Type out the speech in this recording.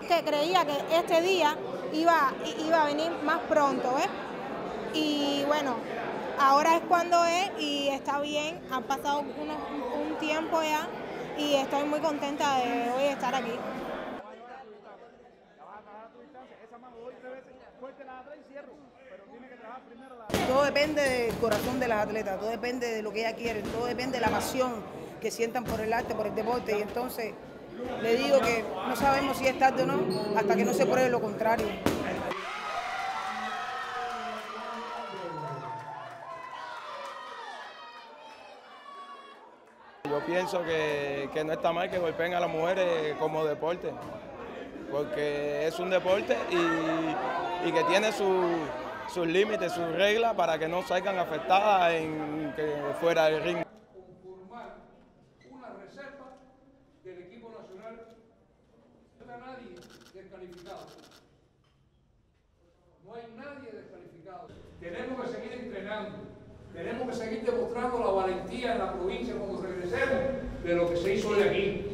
Que creía que este día iba a venir más pronto, ¿ves? Y bueno, ahora es cuando es y está bien, han pasado un tiempo ya y estoy muy contenta de hoy estar aquí. Todo depende del corazón de las atletas, todo depende de lo que ellas quieren, todo depende de la pasión que sientan por el arte, por el deporte. Y entonces le digo que no sabemos si es tarde o no hasta que no se pruebe lo contrario. Yo pienso que no está mal que golpeen a las mujeres como deporte, porque es un deporte y que tiene sus límites, sus reglas para que no salgan afectadas fuera del ring. Conformar una reserva del equipo nacional. No está nadie descalificado. No hay nadie descalificado. Tenemos que seguir entrenando. Tenemos que seguir demostrando la valentía en la provincia cuando regresemos de lo que se hizo hoy aquí.